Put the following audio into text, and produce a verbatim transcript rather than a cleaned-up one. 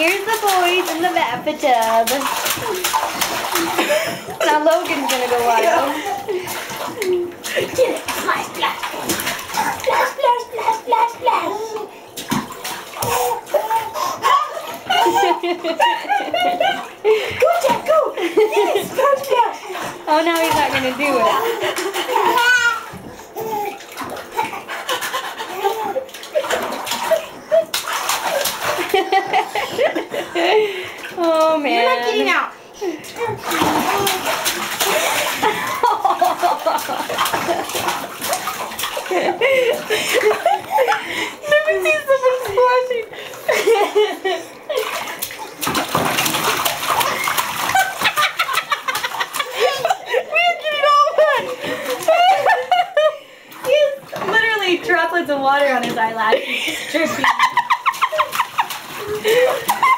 here's the boys in the bathtub. Now Logan's gonna go wild. Get it! Splash, splash! Splash, splash, splash, splash, splash! Go, Jack, go! Yes, splash, splash! Oh, now he's not gonna do it. Oh man. You're not getting out. Never seen someone splashing. We're getting all wet. He has literally droplets of water on his eyelashes. Dripping.